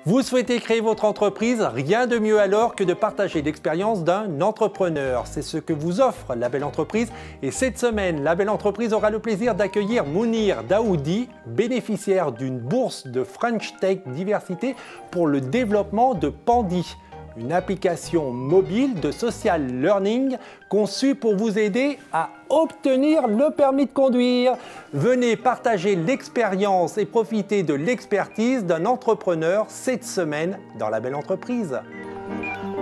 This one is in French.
Vous souhaitez créer votre entreprise? Rien de mieux alors que de partager l'expérience d'un entrepreneur. C'est ce que vous offre La Belle Entreprise. Et cette semaine, La Belle Entreprise aura le plaisir d'accueillir Mounir Daoudi, bénéficiaire d'une bourse de French Tech Diversité pour le développement de Pandi, une application mobile de social learning conçue pour vous aider à obtenir le permis de conduire. Venez partager l'expérience et profiter de l'expertise d'un entrepreneur cette semaine dans La Belle Entreprise.